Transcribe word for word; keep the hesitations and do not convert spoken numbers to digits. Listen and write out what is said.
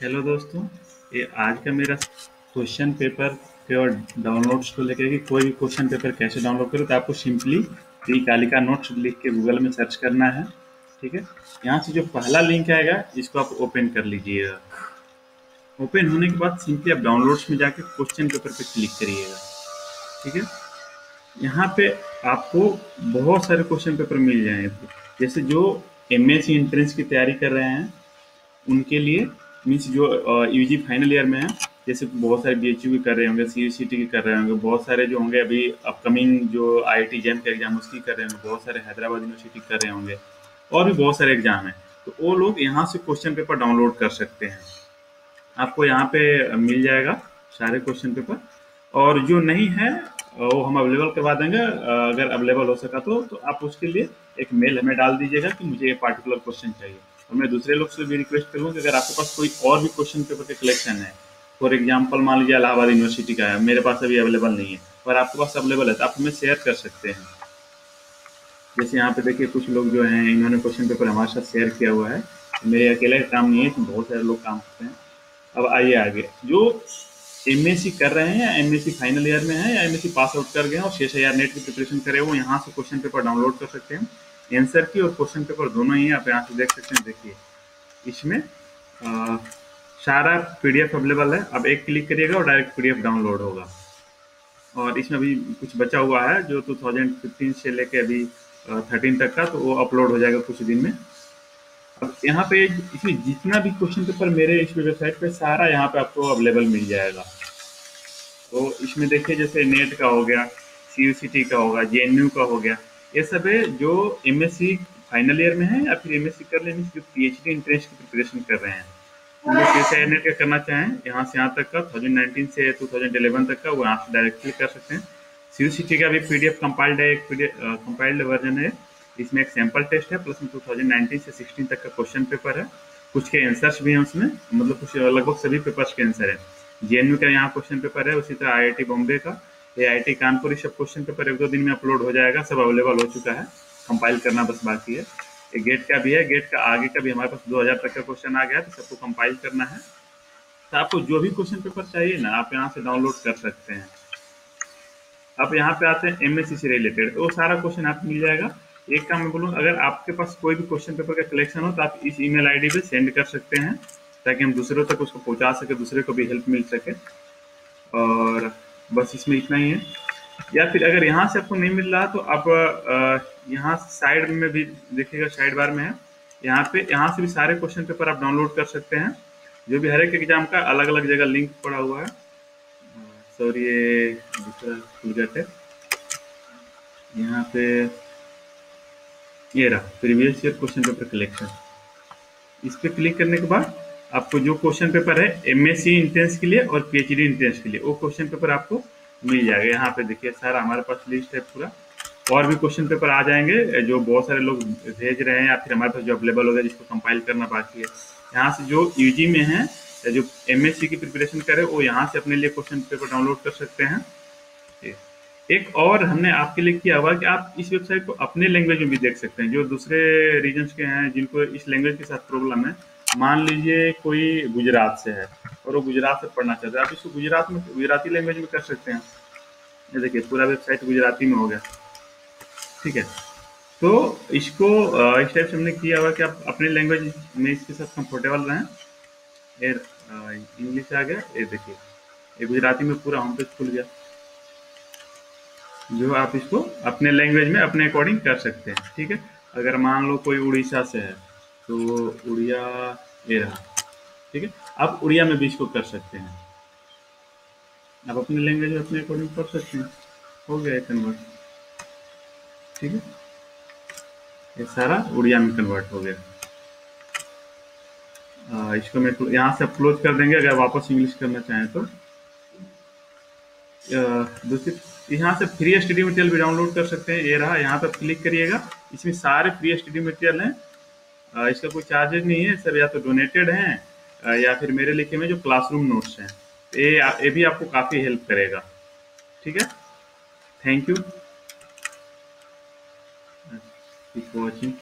Hello दोस्तों, ये आज का मेरा क्वेश्चन पेपर के और डाउनलोड्स को लेकर कि कोई भी क्वेश्चन पेपर कैसे डाउनलोड करो, तो आपको सिंपली प्री कालिका नोट्स लिख के गूगल में सर्च करना है। ठीक है, यहाँ से जो पहला लिंक आएगा इसको आप ओपन कर लीजिएगा। ओपन होने के बाद सिंपली आप डाउनलोड्स में जाके क्वेश्चन पेपर पे क्लिक करिएगा। ठीक है, यहाँ पे आपको बहुत सारे क्वेश्चन पेपर मिल जाएंगे। जैसे जो एम एस सी एंट्रेंस की तैयारी कर रहे हैं उनके लिए, मीन्स जो यूजी फाइनल ईयर में है, जैसे बहुत सारे बी एच यू की कर रहे होंगे, सी यू सी टी की कर रहे होंगे, बहुत सारे जो होंगे अभी अपकमिंग जो आई आई टी जैम के एग्जाम उसकी कर रहे होंगे, बहुत सारे हैदराबाद यूनिवर्सिटी कर रहे होंगे, और भी बहुत सारे एग्जाम हैं। तो वो लोग यहाँ से क्वेश्चन पेपर डाउनलोड कर सकते हैं। आपको यहाँ पे मिल जाएगा सारे क्वेश्चन पेपर, और जो नहीं है वो हम अवेलेबल करवा देंगे। अगर अवेलेबल हो सका तो, तो आप उसके लिए एक मेल हमें डाल दीजिएगा कि मुझे ये पार्टिकुलर क्वेश्चन चाहिए। और मैं दूसरे लोग से भी रिक्वेस्ट करूँगा कि अगर आपके पास कोई और भी क्वेश्चन पेपर के कलेक्शन है, फॉर एग्जाम्पल मान लीजिए इलाहाबाद यूनिवर्सिटी का है, मेरे पास अभी अवेलेबल नहीं है, और आपके पास अवेलेबल है तो आप हमें शेयर कर सकते हैं। जैसे यहाँ पे देखिए कुछ लोग जो हैं इन्होंने क्वेश्चन पेपर हमारे साथ शेयर किया हुआ है। मेरे अकेले का काम नहीं है, इसमें बहुत सारे लोग काम करते हैं। अब आइए आगे, जो एमएससी कर रहे हैं या एमएससी फाइनल ईयर में है या एमएससी पास आउट कर गए हैं और शेष हजार नेट की प्रिपरेशन करे, वो यहाँ से क्वेश्चन पेपर डाउनलोड कर सकते हैं। आंसर की और क्वेश्चन पेपर दोनों ही आप यहाँ से देख सकते हैं। देखिए इसमें आ, सारा पीडीएफ अवेलेबल है। अब एक क्लिक करिएगा और डायरेक्ट पीडीएफ डाउनलोड होगा। और इसमें अभी कुछ बचा हुआ है जो टू थाउजेंड फिफ्टीन से लेके अभी थर्टीन तक का, तो वो अपलोड हो जाएगा कुछ दिन में। अब यहाँ पे इसमें जितना भी क्वेश्चन पेपर मेरे इस वेबसाइट पे सारा यहाँ पे आपको अवेलेबल मिल जाएगा। तो इसमें देखिए जैसे नेट का हो गया, सी यू सी टी का होगा, जे एन यू का हो गया, ये सब है जो M S C final year में है या फिर एम एस सी कर लेने जो पी एच डी एंट्रेंस की प्रिपरेशन कर रहे हैं। हम लोग जैसे नेट का करना चाहें यहाँ से यहाँ तक का टू थाउजेंड नाइनटीन से टू थाउजेंड इलेवन तक का, वो यहाँ से डायरेक्टली कर सकते हैं। सी यू सी टी का भी पी डी एफ कंपाइल्ड है, एक कंपाइल्ड वर्जन है। इसमें एक सैंपल टेस्ट है, प्लस में टू थाउजेंड नाइनटीन से सिक्सटीन तक का क्वेश्चन पेपर है। कुछ के आंसर्स भी हैं उसमें, मतलब कुछ लगभग सभी पेपर्स के आंसर है। जे एन यू का यहाँ क्वेश्चन पेपर है, उसी तरह आई आई टी बॉम्बे का, ए आई टी कानपुर, ये सब क्वेश्चन पेपर एक दो दिन में अपलोड हो जाएगा। सब अवेलेबल हो चुका है, कंपाइल करना बस बाकी है। ये गेट का भी है, गेट का आगे का भी हमारे पास दो हज़ार तक का क्वेश्चन आ गया, तो सबको कंपाइल करना है। तो आपको जो भी क्वेश्चन पेपर चाहिए ना, आप यहाँ से डाउनलोड कर सकते हैं। अब यहाँ पे आते हैं एमएससी से रिलेटेड, तो वो सारा क्वेश्चन आपको मिल जाएगा। एक काम मैं बोलूँ, अगर आपके पास कोई भी क्वेश्चन पेपर का कलेक्शन हो तो आप इस ईमेल आईडी पे सेंड कर सकते हैं, ताकि हम दूसरों तक उसको पहुंचा सके, दूसरे को भी हेल्प मिल सके। और बस इसमें इतना ही है। या फिर अगर यहाँ से आपको नहीं मिल रहा तो आप यहाँ साइड में भी देखिएगा, साइड बार में है, यहाँ पे यहाँ से भी सारे क्वेश्चन पेपर आप डाउनलोड कर सकते हैं। जो भी हर एक एग्जाम का अलग अलग जगह लिंक पड़ा हुआ है। सॉरी ये दूसरा खुल गया है। यहाँ पे ये रहा previous year question paper collection. इस पे क्लिक करने के बाद आपको जो क्वेश्चन पेपर है एमएससी एंट्रेंस के लिए और पीएचडी एंट्रेंस के लिए, वो क्वेश्चन पेपर आपको मिल जाएगा। यहाँ पे देखिए सारा हमारे पास लिस्ट है पूरा। और भी क्वेश्चन पेपर आ जाएंगे जो बहुत सारे लोग भेज रहे हैं, या फिर हमारे पास जो अवेलेबल होगा जिसको कंपाइल करना बाकी है। यहाँ से जो यूजी में है या जो एमएससी की प्रिपरेशन करे, वो यहाँ से अपने लिए क्वेश्चन पेपर डाउनलोड कर सकते हैं। एक और हमने आपके लिए किया हुआ कि आप इस वेबसाइट को अपने लैंग्वेज में भी देख सकते हैं। जो दूसरे रीजन्स के हैं जिनको इस लैंग्वेज के साथ प्रॉब्लम है, मान लीजिए कोई गुजरात से है और वो गुजरात से पढ़ना चाहते हैं, आप इसको गुजरात में गुजराती लैंग्वेज में कर सकते हैं। ये देखिए पूरा वेबसाइट गुजराती में हो गया। ठीक है, तो इसको इस टाइप से हमने किया हुआ कि आप अपने लैंग्वेज में इसके साथ कंफर्टेबल रहें। फिर इंग्लिश आ गया, ये देखिए ये गुजराती में पूरा होम पेज खुल गया, जो आप इसको अपने लैंग्वेज में अपने अकॉर्डिंग कर सकते हैं। ठीक है, अगर मान लो कोई उड़ीसा से है तो उड़िया ये रहा। ठीक है, आप उड़िया में भी इसको कर सकते हैं, आप अपने लैंग्वेज में अपने अकॉर्डिंग कर सकते हैं। हो गया कन्वर्ट। ठीक है, ये सारा उड़िया में कन्वर्ट हो गया। आ, इसको मैं यहाँ से क्लोज कर देंगे। अगर वापस इंग्लिश करना चाहें तो दूसरी यहाँ से फ्री स्टडी मटेरियल भी डाउनलोड कर सकते हैं। ये रहा, यहाँ पर क्लिक करिएगा, इसमें सारे फ्री स्टडी मटेरियल हैं। इसका कोई चार्जेज नहीं है, सब या तो डोनेटेड हैं या फिर मेरे लिखे में जो क्लासरूम नोट्स हैं। ये ये भी आपको काफ़ी हेल्प करेगा। ठीक है, थैंक यू फॉर वॉचिंग।